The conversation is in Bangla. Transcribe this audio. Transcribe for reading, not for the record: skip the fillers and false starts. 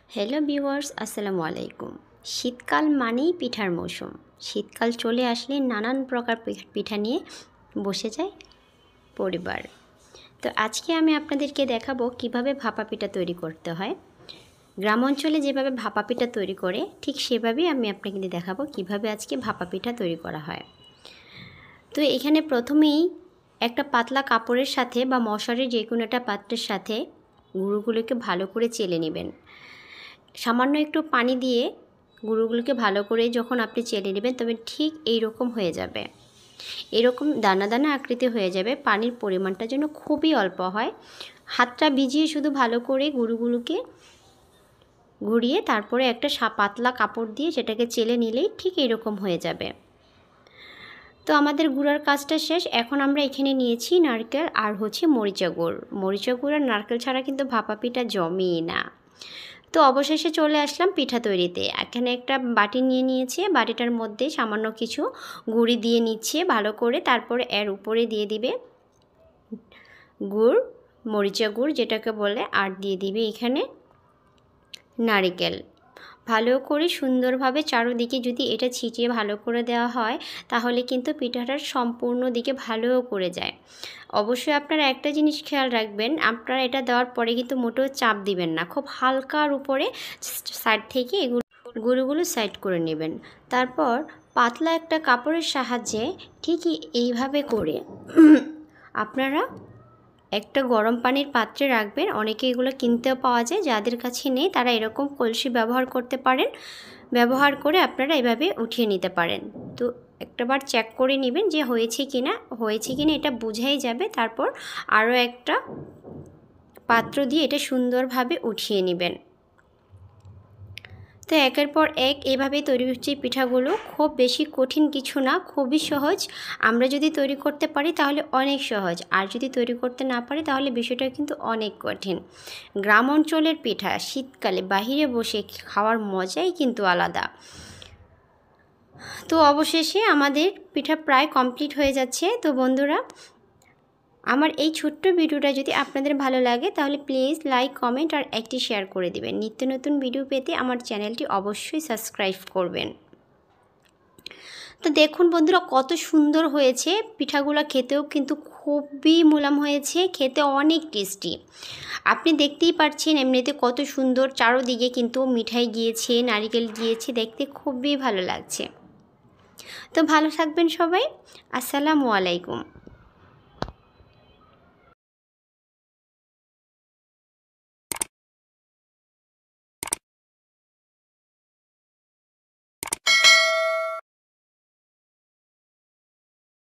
হ্যালো ভিউয়ার্স, আসসালামু আলাইকুম। শীতকাল মানেই পিঠার মৌসুম। শীতকাল চলে আসলে নানান প্রকার পিঠা নিয়ে বসে যায় পরিবার। তো আজকে আমি আপনাদেরকে দেখাবো কিভাবে ভাপা পিঠা তৈরি করতে হয়। গ্রাম অঞ্চলে যেভাবে ভাপা পিঠা তৈরি করে ঠিক সেভাবেই আমি আপনাকে দেখাবো কিভাবে আজকে ভাপা পিঠা তৈরি করা হয়। তো এখানে প্রথমেই একটা পাতলা কাপড়ের সাথে বা মশারির যে কোনো একটা পাত্রের সাথে গুঁড়োগুলোকে ভালো করে চেলে নেবেন। সামান্য একটু পানি দিয়ে গুঁড়োগুলোকে ভালো করে যখন আপনি চেলে নেবেন তবে ঠিক এই রকম হয়ে যাবে, এরকম দানা দানা আকৃতি হয়ে যাবে। পানির পরিমাণটা যেন খুবই অল্প হয়। হাতটা ভিজিয়ে শুধু ভালো করে গুঁড়োগুলোকে ঘুরিয়ে তারপরে একটা পাতলা কাপড় দিয়ে সেটাকে চেলে নিলেই ঠিক এরকম হয়ে যাবে। তো আমাদের গুঁড়ার কাজটা শেষ। এখন আমরা এখানে নিয়েছি নারকেল আর মরিচা গুড়। মরিচা গুড় আর নারকেল ছাড়া কিন্তু ভাপা পিঠা জমেই না। তো অবশেষে চলে আসলাম পিঠা তৈরিতে। এখানে একটা বাটি নিয়ে নিয়েছি, বাটিটার মধ্যে সামান্য কিছু গুঁড়ি দিয়ে নিচ্ছে ভালো করে। তারপরে এর উপরে দিয়ে দিবে গুড়, মরিচা গুড় যেটাকে বলে, আর দিয়ে দিবে এখানে নারকেল। ভালো করে সুন্দরভাবে চারোদিকে যদি এটা ছিটিয়ে ভালো করে দেওয়া হয় তাহলে কিন্তু পিঠাটার সম্পূর্ণ দিকে ভালো করে যায়। অবশ্যই আপনারা একটা জিনিস খেয়াল রাখবেন, আপনারা এটা দেওয়ার পরে কিন্তু মোটেও চাপ দিবেন না, খুব হালকার উপরে সাইড থেকে গুঁড়োগুলো সাইড করে নেবেন। তারপর পাতলা একটা কাপড়ের সাহায্যে ঠিকই এইভাবে করে আপনারা একটা গরম পানির পাত্রে রাখবেন। অনেকে এগুলো কিনতেও পাওয়া যায়, যাদের কাছে নেই তারা এরকম কলসি ব্যবহার করতে পারেন। ব্যবহার করে আপনারা এভাবে উঠিয়ে নিতে পারেন। তো একটাবার চেক করে নেবেন যে হয়েছে কিনা এটা বোঝাই যাবে। তারপর আরও একটা পাত্র দিয়ে এটা সুন্দরভাবে উঠিয়ে নেবেন। তো একের পর এক এভাবেই তৈরি হচ্ছে পিঠাগুলো। খুব বেশি কঠিন কিছু না, খুবই সহজ। আমরা যদি তৈরি করতে পারি তাহলে অনেক সহজ, আর যদি তৈরি করতে না পারি তাহলে বিষয়টা কিন্তু অনেক কঠিন। গ্রাম অঞ্চলের পিঠা শীতকালে বাহিরে বসে খাওয়ার মজাই কিন্তু আলাদা। তো অবশেষে আমাদের পিঠা প্রায় কমপ্লিট হয়ে যাচ্ছে। তো বন্ধুরা, আমার এই ছোট্ট ভিডিওটা যদি আপনাদের ভালো লাগে তাহলে প্লিজ লাইক, কমেন্ট আর একটি শেয়ার করে দিবেন। নিত্য নতুন ভিডিও পেতে আমার চ্যানেলটি অবশ্যই সাবস্ক্রাইব করবেন। তো দেখুন বন্ধুরা, কত সুন্দর হয়েছে পিঠাগুলো, খেতেও কিন্তু খুবই মোলাম হয়েছে, খেতে অনেক টেস্টি। আপনি দেখতেই পাচ্ছেন এমনিতে কত সুন্দর, চারোদিকে কিন্তু মিঠাই গিয়েছে, নারকেল গিয়েছে, দেখতে খুবই ভালো লাগছে। তো ভালো থাকবেন সবাই। আসসালামু আলাইকুম।